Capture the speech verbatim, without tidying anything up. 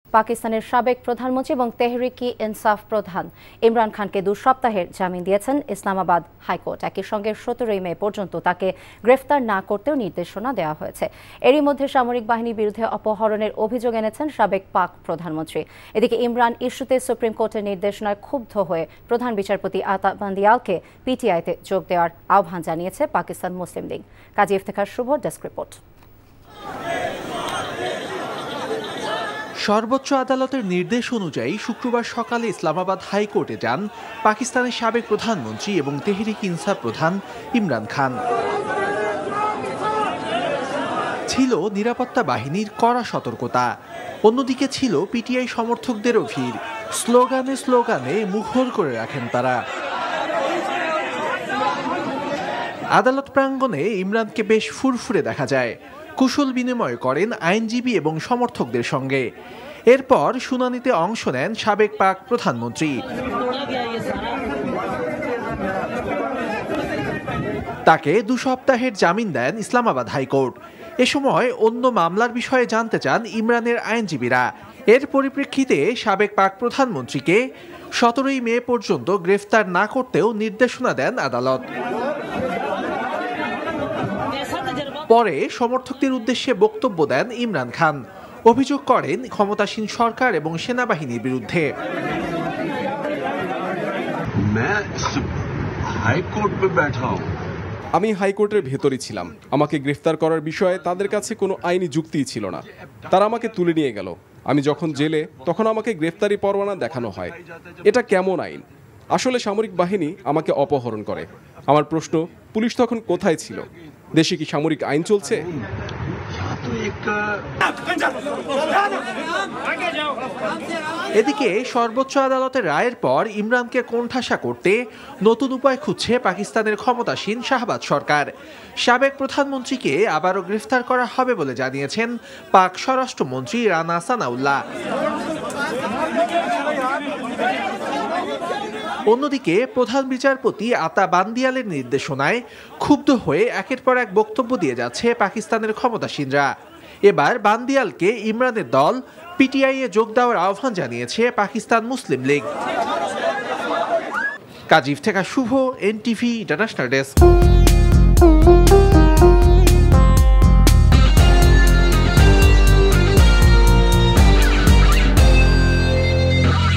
পাকিস্তানের সাবেক প্রধানমন্ত্রী এবং তেহরিকি ইনসাফ প্রধান ইমরান খানকে দু সপ্তাহের জামিন দিয়েছেন ইসলামাবাদ হাইকোর্ট। একই সঙ্গে সতেরোই মে পর্যন্ত তাকে গ্রেফতার না করতেও নির্দেশনা দেওয়া হয়েছে। এরই মধ্যে সামরিক বাহিনীর বিরুদ্ধে অপহরণের অভিযোগ এনেছেন সাবেক পাক প্রধানমন্ত্রী। এদিকে ইমরান ইস্যুতে সুপ্রিম কোর্টের নির্দেশনায় ক্ষুব্ধ হয়ে প্রধান বিচারপতি আতা বান্দিয়ালকে পিটিআইতে যোগ দেওয়ার আহ্বান জানিয়েছে পাকিস্তান মুসলিম লীগ। Kazi Iftekhar Shuvo, desk report. সর্বোচ্চ আদালতের নির্দেশ অনুযায়ী শুক্রবার সকালে ইসলামাবাদ হাইকোর্টে যান পাকিস্তানের সাবেক প্রধানমন্ত্রী এবং তেহরিক ইনসাফ প্রধান ইমরান খান। ছিল নিরাপত্তা বাহিনীর কড়া সতর্কতা, অন্যদিকে ছিল পিটিআই সমর্থকদেরও ভিড়। স্লোগানে স্লোগানে মুখর করে রাখেন তারা। আদালত প্রাঙ্গণে ইমরানকে বেশ ফুরফুরে দেখা যায়। কুশল বিনিময় করেন আইনজীবী এবং সমর্থকদের সঙ্গে। এরপর শুনানিতে অংশ নেন সাবেক পাক প্রধানমন্ত্রী। তাকে দু সপ্তাহের জামিন দেন ইসলামাবাদ হাইকোর্ট। এ সময় অন্য মামলার বিষয়ে জানতে চান ইমরানের আইনজীবীরা। এর পরিপ্রেক্ষিতে সাবেক পাক প্রধানমন্ত্রীকে সতেরোই মে পর্যন্ত গ্রেফতার না করতেও নির্দেশনা দেন আদালত। পরে সমর্থকদের উদ্দেশ্যে বক্তব্য দেন ইমরান খান। অভিযোগ করেন ক্ষমতাসীন সরকার এবং সেনাবাহিনীর বিরুদ্ধে। আমি হাইকোর্টের ভেতরই ছিলাম। আমাকে গ্রেফতার করার বিষয়ে তাদের কাছে কোনো আইনি যুক্তিই ছিল না। তারা আমাকে তুলে নিয়ে গেল। আমি যখন জেলে, তখন আমাকে গ্রেফতারি পরোয়ানা দেখানো হয়। এটা কেমন আইন? আসলে সামরিক বাহিনী আমাকে অপহরণ করে। আমার প্রশ্ন, পুলিশ তখন কোথায় ছিল? দেশে কি সামরিক আইন চলছে? এদিকে সর্বোচ্চ আদালতের রায়ের পর ইমরানকে কোণঠাসা করতে নতুন উপায় খুঁজছে পাকিস্তানের ক্ষমতাসীন শাহবাজ সরকার। সাবেক প্রধানমন্ত্রীকে আবারও গ্রেফতার করা হবে বলে জানিয়েছেন পাক স্বরাষ্ট্রমন্ত্রী রানা সানাউল্লাহ। অন্যদিকে প্রধান বিচারপতি আতা বান্দিয়ালের নির্দেশনায় ক্ষুব্ধ হয়ে একের পর এক বক্তব্য দিয়ে যাচ্ছে পাকিস্তানের ক্ষমতাসীনরা। এবার বান্দিয়ালকে ইমরানের দল পিটিআইয়ে যোগ দেওয়ার আহ্বান জানিয়েছে Pakistan Muslim League. Kazi Iftekhar Shuvo, NTV international desk.